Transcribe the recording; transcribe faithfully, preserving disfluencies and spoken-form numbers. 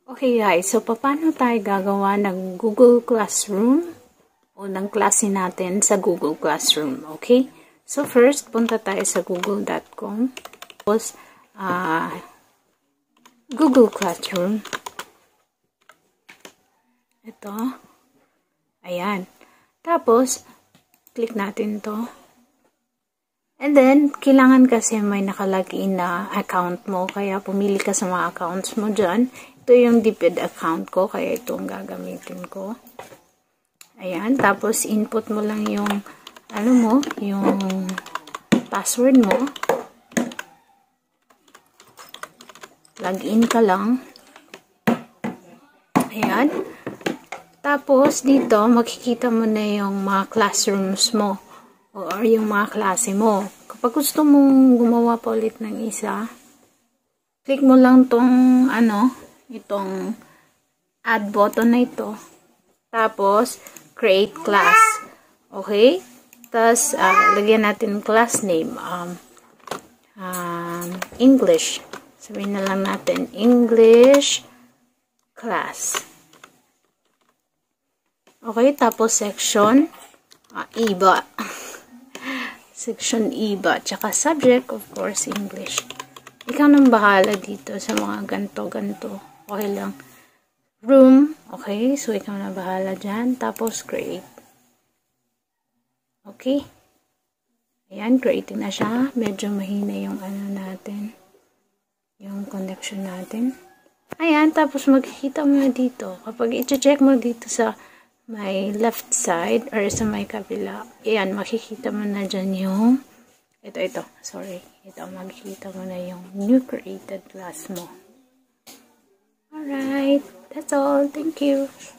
Okay guys, so paano tayo gagawa ng Google Classroom o ng klase natin sa Google Classroom, okay? So first, punta tayo sa google dot com. Tapos, uh, Google Classroom. Ito. Ayan. Tapos, click natin to. And then, kailangan kasi may nakalagin na account mo. Kaya pumili ka sa mga accounts mo dyan. Ito yung D P E D account ko. Kaya ito ang gagamitin ko. Ayan. Tapos, input mo lang yung, ano mo, yung password mo. Login ka lang. Ayan. Tapos, dito, makikita mo na yung mga classrooms mo. Or yung mga klase mo. Kapag gusto mong gumawa pa ulit ng isa, click mo lang tong, ano, itong add button na ito. Tapos, create class. Okay? Tapos, uh, lagyan natin class name. Um, um, English. Sabihin na lang natin, English class. Okay? Tapos, section, uh, iba. Section iba, tsaka subject, of course, English. Ikaw nang bahala dito sa mga ganto-ganto. Okay lang. Room, okay? So, ikaw na bahala dyan. Tapos, create. Okay? Ayan, creating na siya. Medyo mahina yung ano natin. Yung connection natin. Ayan, tapos magkikita mo na dito. Kapag i-check mo dito sa may left side or sa may kabila. Ayan, makikita mo na dyan yung ito, ito. Sorry. Ito, makikita mo na yung new created class mo. Alright. That's all. Thank you.